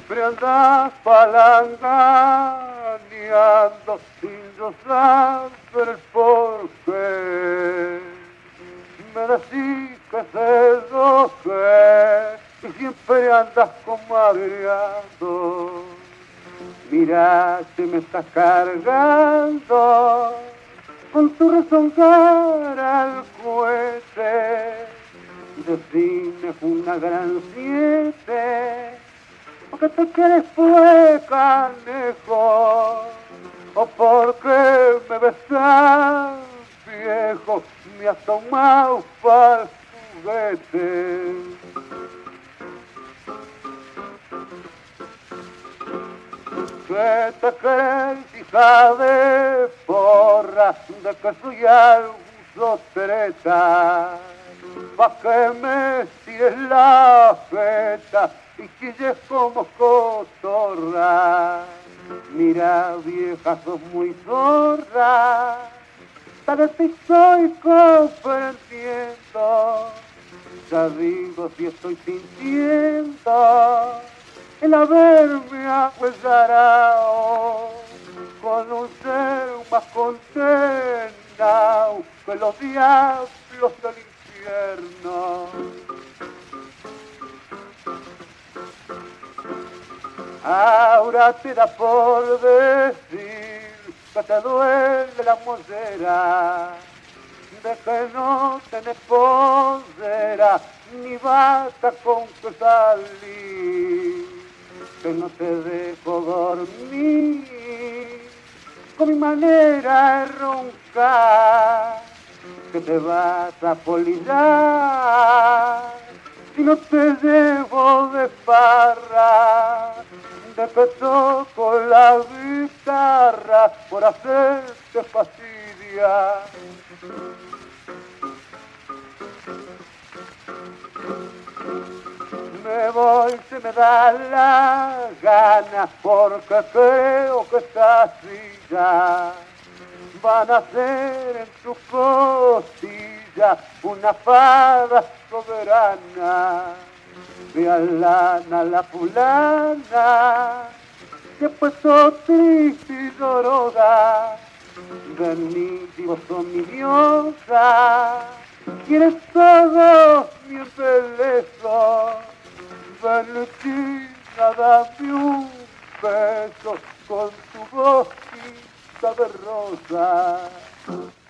siempre andas palanganeando sin yo saber el porqué. Me decís que se enoje y siempre andas comadreando. Mira, se me estás cargando con tu rezongar al cohete. Decime una gran 7, porque te quieres fue canejo, o porque me besas viejo, me has tomado para el juguete. Que te crees, hija de porra, de que soy algún sotreta, pa' que me tires la feta y chilles como cotorra. Mira, vieja, sos muy zorra, tal vez te estoy comprendiendo. Ya digo si estoy sintiendo el haberme ahuesarao con un ser más condenado que los diablos del infierno. Ahora te da por decir que te duele la mollera, de que no tenés posera ni bata con que salir, que no te dejo dormir con mi manera de roncar, que te vas a polillar si no te llevo de farra, de que toco la guitarra por hacerte fastidiar. Me voy, se me da la gana, porque creo que esta silla van a ser en tu costilla una fada soberana. Ve a lana la fulana, que puesto triste y llorosa, vení, vos sos mi diosa, quieres todo mi embelezo. Valentina, dame un beso con tu boquita de rosa.